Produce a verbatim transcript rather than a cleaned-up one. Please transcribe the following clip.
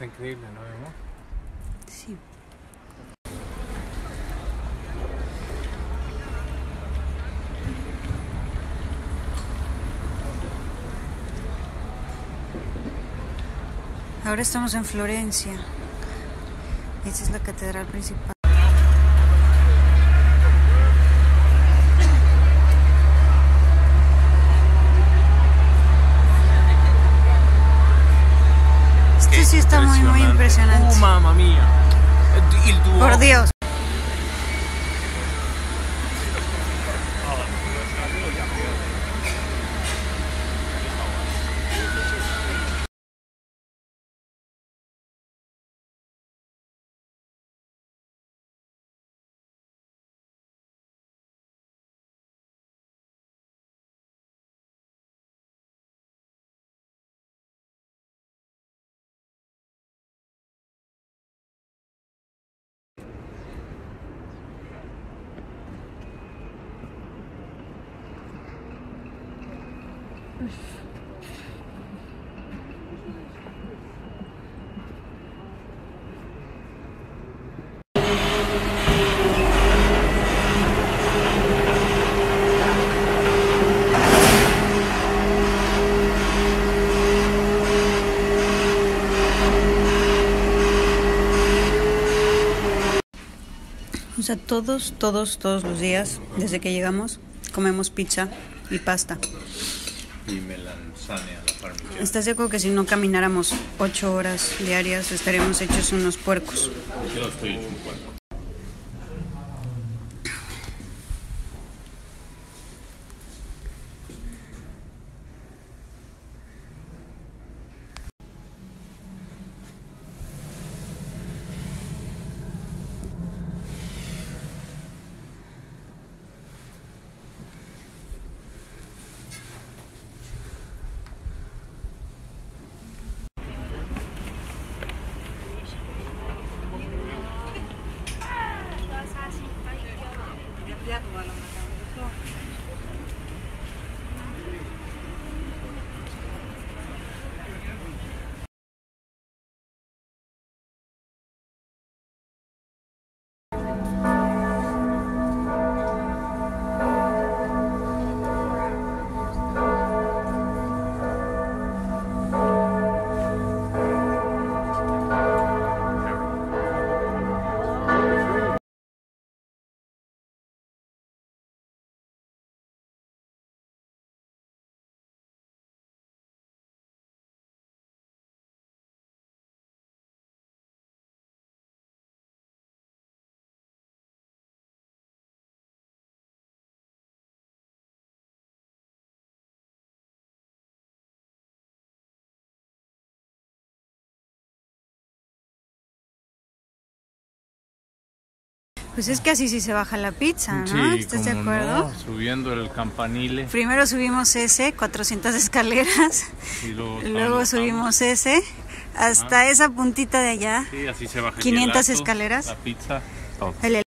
está increíble, ¿no vemos? Sí. Ahora estamos en Florencia. Esta es la catedral principal. Este sí está muy, muy impresionante. ¡Oh, mamma mía! Il tuo... Por Dios. O sea, todos, todos, todos los días, desde que llegamos, comemos pizza y pasta. Y melanzane a la parmigiana. ¿Estás de acuerdo que si no camináramos ocho horas diarias estaríamos hechos unos puercos? Yo estoy hecho un puerco. Pues es que así sí se baja la pizza, ¿no? Sí, ¿Estás de cómo acuerdo? no, subiendo el campanile. Primero subimos ese, cuatrocientas escaleras. Y luego, Luego subimos ese, hasta Ajá. esa puntita de allá. Sí, así se baja. quinientas el gelato, escaleras. La pizza, todo. El